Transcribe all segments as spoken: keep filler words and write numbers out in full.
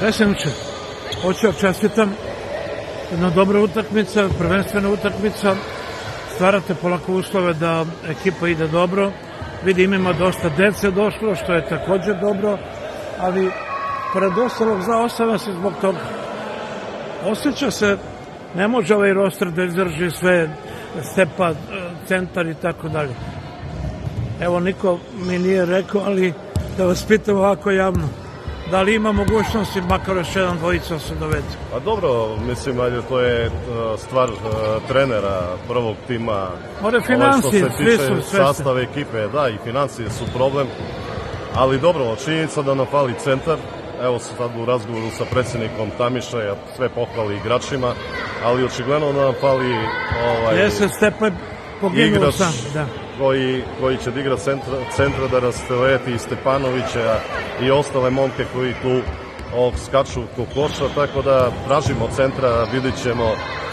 Predsjedniče, hoću da čestitam, jedna dobra utakmica, prvenstvena utakmica, stvarate polako uslove da ekipa ide dobro, vidim ima dosta dece došlo, što je također dobro, ali pored ostalog zaostava se zbog toga. Osjeća se, ne može ovaj roster da izdrži sve, Stepa, centar i tako dalje. Evo, niko mi nije rekao, ali da vas pitam ovako javno. Da li ima mogućnosti, makar još jedan dvojica se dovede? Pa dobro, mislim, ajde, to je stvar trenera prvog tima. More financije, svi su sve. Sastave ekipe, da, i financije su problem. Ali dobro, činjenica da nam fali centar. Evo sad u razgovoru sa predsjednikom Tamiša, ja sve pohvali igračima, ali očigledno da nam fali Jeste Stepa poginuo sam, da. Koji će da igra centra, da rastereti i Stepanovića i ostale momke koji tu skaču ko koša, tako da tražimo centra, vidit ćemo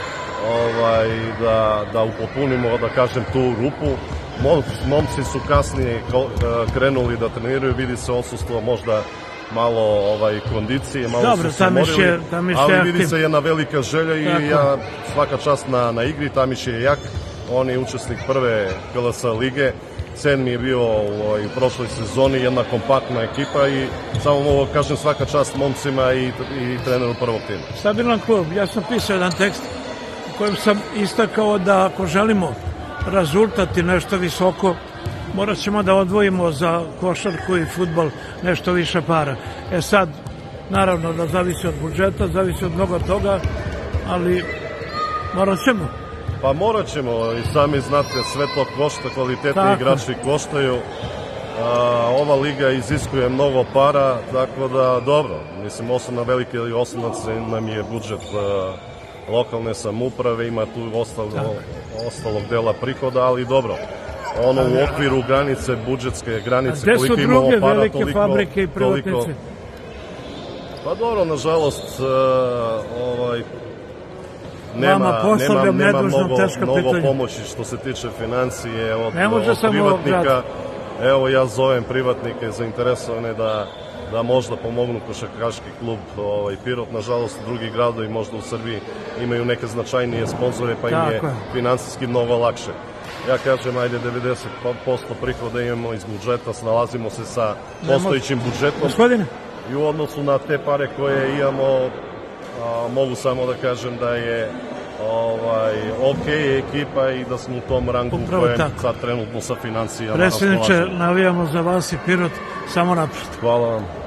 da upopunimo, da kažem, tu rupu. Momci su kasnije krenuli da treniraju, vidi se odsustvo možda malo kondicije, malo su se morili, ali vidi se jedna velika želja i ja svaka čast na igri. Tamiš je jak, on je učesnik prve K L S lige, sedmi je bio u prošloj sezoni, jedna kompaktna ekipa i samo mogu kažem svaka čast momcima i treneru prvog tima. Stabilan klub, ja sam pisao jedan tekst u kojem sam istakao da ako želimo rezultati nešto visoko, morat ćemo da odvojimo za košarku i fudbal nešto više para. E sad, naravno da zavisi od budžeta, zavisi od mnogo toga, ali morat ćemo. Pa morat ćemo, i sami znate, sve to košta, kvalitetni igrači koštaju. Ova liga iziskuje mnogo para, tako da dobro, mislim, osnovna velike ili osnovac nam je budžet lokalne samouprave, ima tu ostalog dela prihoda, ali dobro. Ono u okviru granice, budžetske granice, koliko imamo para, toliko... A gde su druge velike fabrike i privatnice? Pa dobro, nažalost, Vama postavljam nedužno teška pitanja. Mnogo pomoći što se tiče financije od privatnika. Evo, ja zovem privatnike zainteresovane da možda pomognu košarkaški klub Pirot. Nažalost, drugi gradovi možda u Srbiji imaju neke značajnije sponzore, pa im je finansijski mnogo lakše. Ja kažem, ajde, devedeset posto prihoda imamo iz budžeta, snalazimo se sa postojićim budžetom. I u odnosu na te pare koje imamo, mogu samo da kažem da je ok ekipa i da smo u tom rangu kojem sad trenutno sa financijama. Predsjedniče, navijamo za vas i Pirot, samo napred. Hvala vam.